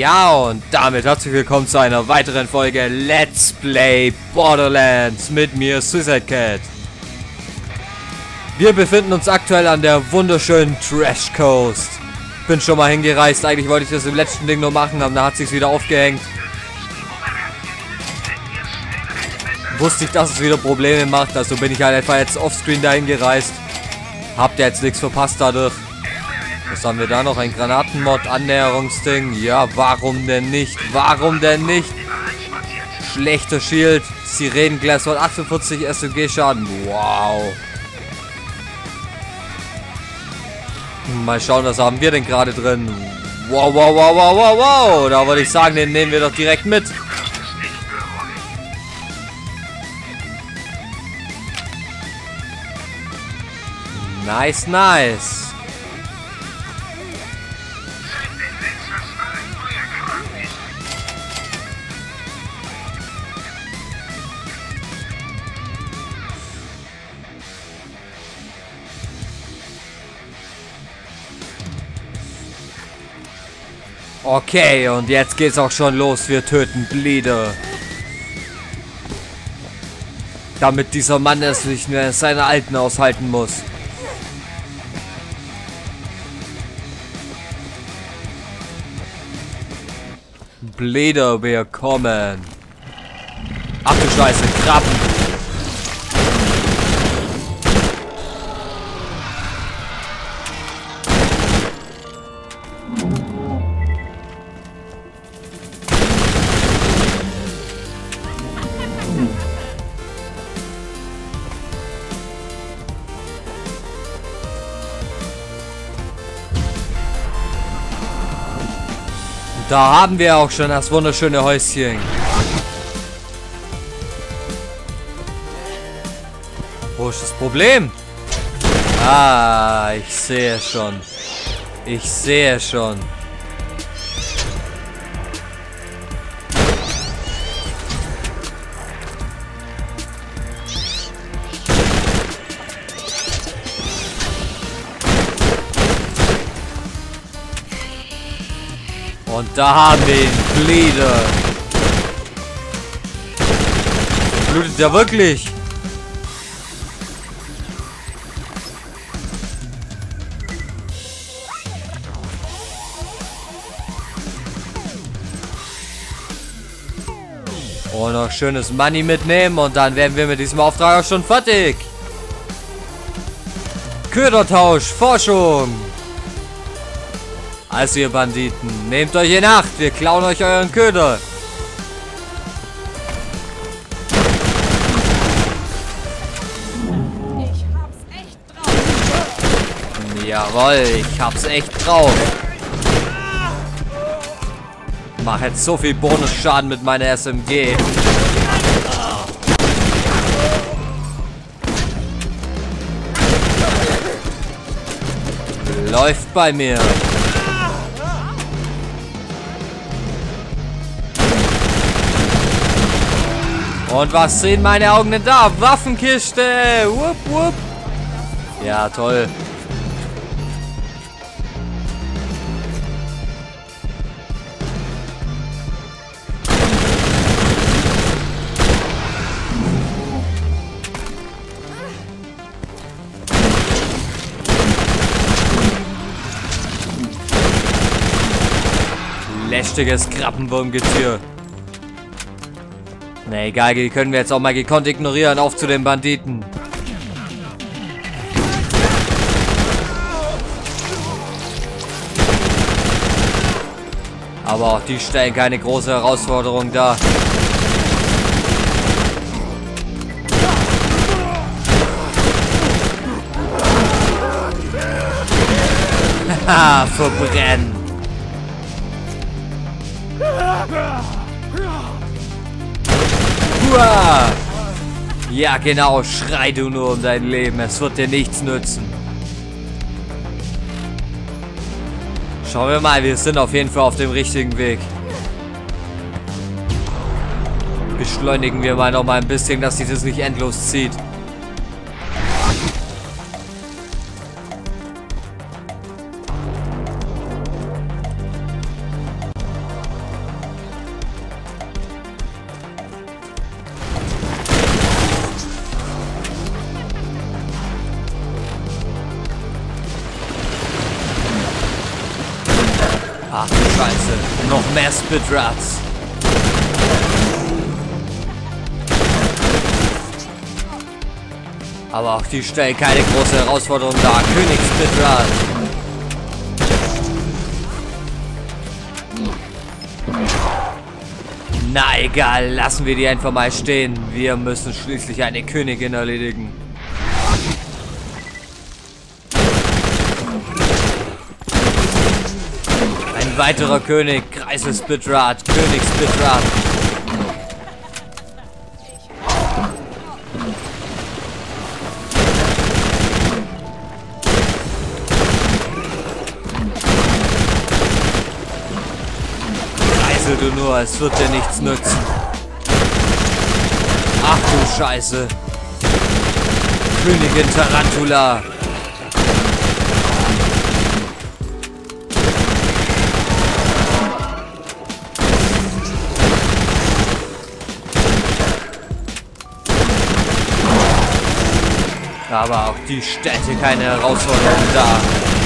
Ja, und damit herzlich willkommen zu einer weiteren Folge Let's Play Borderlands mit mir, Suicide Cat. Wir befinden uns aktuell an der wunderschönen Trash Coast. Bin schon mal hingereist, eigentlich wollte ich das im letzten Ding nur machen, aber da hat sich's wieder aufgehängt. Wusste ich, dass es wieder Probleme macht, also bin ich halt einfach jetzt offscreen dahin gereist. Habt ihr jetzt nichts verpasst dadurch. Was haben wir da noch? Ein Granatenmod, Annäherungsding. Ja, warum denn nicht? Warum denn nicht? Schlechter Shield, Sirenenglas von 48 SMG Schaden. Wow. Mal schauen, was haben wir denn gerade drin? Wow, wow, wow, wow, wow, wow. Da würde ich sagen, den nehmen wir doch direkt mit. Nice, nice. Okay, und jetzt geht's auch schon los. Wir töten Bleeder. Damit dieser Mann es nicht mehr seine Alten aushalten muss. Bleeder, wir kommen. Ach du Scheiße, Krabben. Da haben wir auch schon das wunderschöne Häuschen. Wo ist das Problem? Ah, ich sehe schon. Ich sehe schon. Und da haben wir ihn, Bleeder. Blutet der wirklich? Und noch schönes Money mitnehmen und dann werden wir mit diesem Auftrag auch schon fertig. Ködertausch, Forschung. Also ihr Banditen, nehmt euch in Acht, wir klauen euch euren Köder. Ich hab's echt drauf. Jawohl, ich hab's echt drauf. Mach jetzt so viel Bonusschaden mit meiner SMG. Läuft bei mir. Und was sehen meine Augen denn da? Waffenkiste! Wupp, wupp. Ja, toll. Lästiges Krabbenwurmgetier. Na egal, die können wir jetzt auch mal gekonnt ignorieren. Auf zu den Banditen. Aber auch die stellen keine große Herausforderung dar. Haha, verbrennen. Ja genau, schrei du nur um dein Leben, es wird dir nichts nützen. Schauen wir mal, wir sind auf jeden Fall auf dem richtigen Weg. Beschleunigen wir mal noch mal ein bisschen, dass sich das nicht endlos zieht. mehr Spitrats. Aber auch die stellen keine große Herausforderung dar. König Spitrat. Na egal, lassen wir die einfach mal stehen. Wir müssen schließlich eine Königin erledigen. Ein weiterer König, Kreisel Spitrat, König Spitrat. Du nur, es wird dir nichts nützen. Ach du Scheiße. Königin Tarantula. Aber auch die stellte keine Herausforderung dar.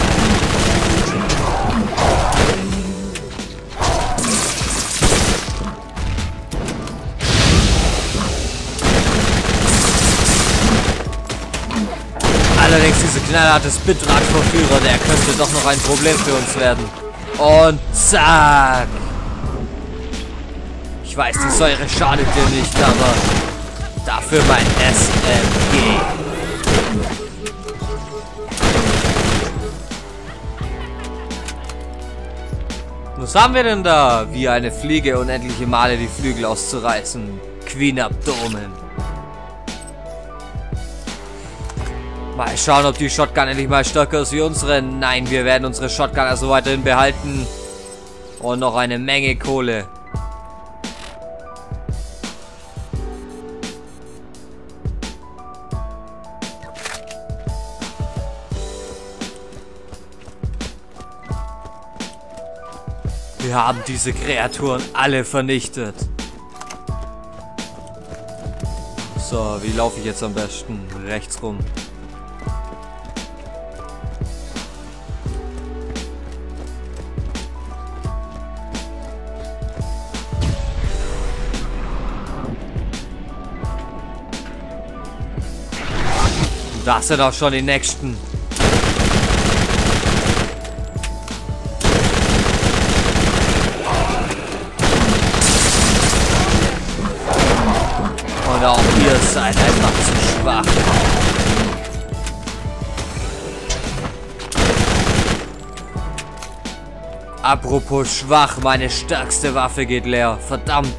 Allerdings diese knallharte Spitrat-Verführer, der könnte doch noch ein Problem für uns werden. Und zack! Ich weiß, die Säure schadet dir nicht, aber dafür mein SMG. Was haben wir denn da? Wie eine Fliege unendliche Male die Flügel auszureißen. Queen Abdomen. Mal schauen, ob die Shotgun endlich mal stärker ist wie unsere. Nein, wir werden unsere Shotgun also weiterhin behalten. Und noch eine Menge Kohle. Wir haben diese Kreaturen alle vernichtet. So, wie laufe ich jetzt am besten? Rechts rum. Das sind auch schon die nächsten. Und auch ihr seid einfach zu schwach. Apropos schwach, meine stärkste Waffe geht leer. Verdammt.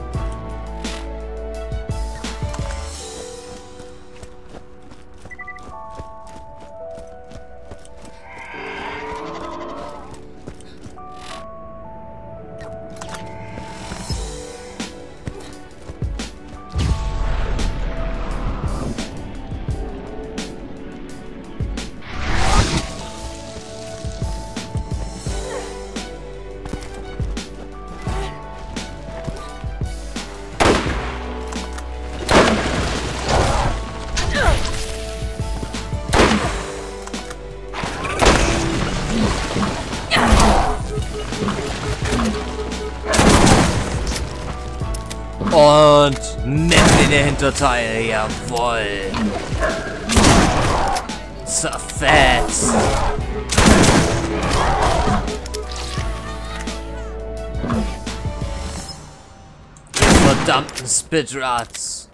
Und nimm in der Hinterteil, jawohl. Zerfetzt. Ihr verdammten Spitrats.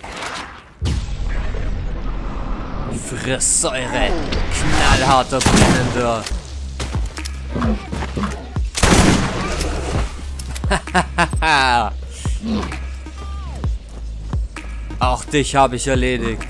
Fresssäure. Knallharter, brennender. Hahaha. Auch dich habe ich erledigt.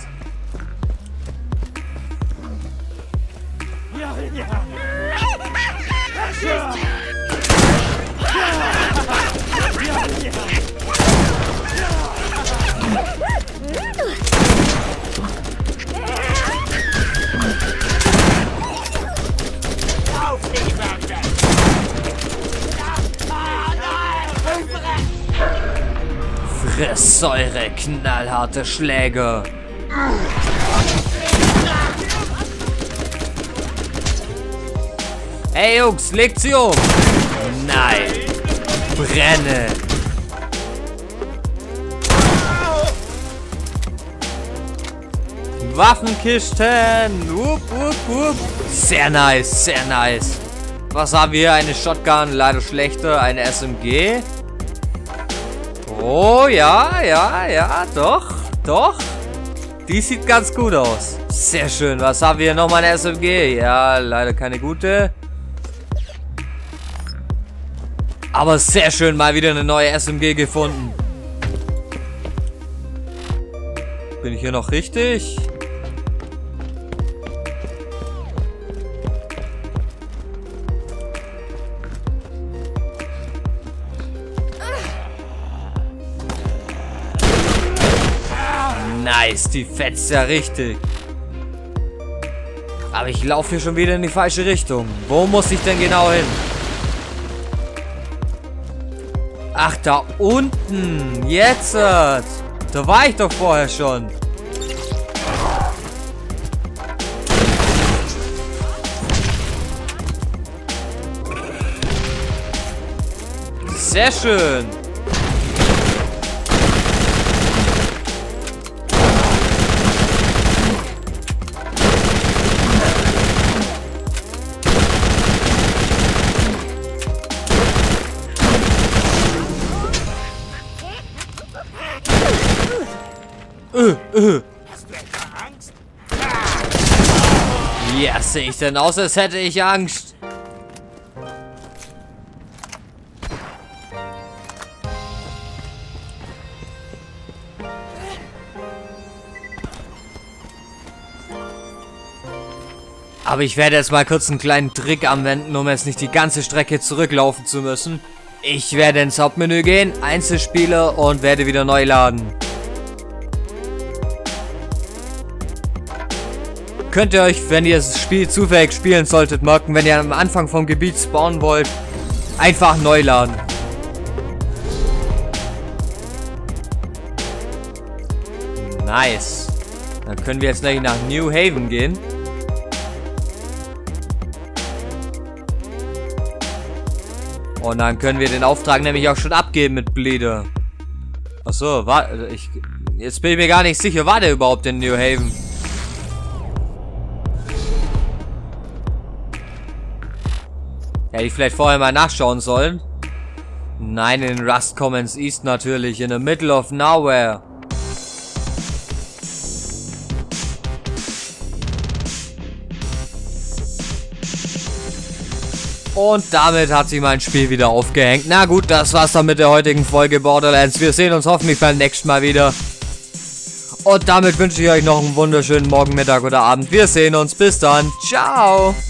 Fresssäure, knallharte Schläge. Hey Jungs, legt sie um! Nein! Brenne. Waffenkisten. Wupp, wupp, wupp. Sehr nice, sehr nice. Was haben wir hier? Eine Shotgun, leider schlechter. Eine SMG. Oh, ja, ja, ja, doch, doch. Die sieht ganz gut aus. Sehr schön. Was haben wir hier? Nochmal eine SMG. Ja, leider keine gute. Aber sehr schön, mal wieder eine neue SMG gefunden. Bin ich hier noch richtig? Nice, die fetzt ja richtig. Aber ich laufe hier schon wieder in die falsche Richtung. Wo muss ich denn genau hin? Ach, da unten. Jetzt. Da war ich doch vorher schon. Sehr schön. Hast du etwa Angst? Ja, sehe ich denn aus, als hätte ich Angst. Aber ich werde jetzt mal kurz einen kleinen Trick anwenden, um jetzt nicht die ganze Strecke zurücklaufen zu müssen. Ich werde ins Hauptmenü gehen, Einzelspieler und werde wieder neu laden. Könnt ihr euch, wenn ihr das Spiel zufällig spielen solltet, merken, wenn ihr am Anfang vom Gebiet spawnen wollt, einfach neu laden. Nice. Dann können wir jetzt gleich nach New Haven gehen. Und dann können wir den Auftrag nämlich auch schon abgeben mit Bleeder. Achso, warte, jetzt bin ich mir gar nicht sicher, war der überhaupt in New Haven? Hätte ich vielleicht vorher mal nachschauen sollen. Nein, in Rust Commons East natürlich, in the middle of nowhere. Und damit hat sich mein Spiel wieder aufgehängt. Na gut, das war's dann mit der heutigen Folge Borderlands. Wir sehen uns hoffentlich beim nächsten Mal wieder. Und damit wünsche ich euch noch einen wunderschönen Morgen, Mittag oder Abend. Wir sehen uns. Bis dann. Ciao.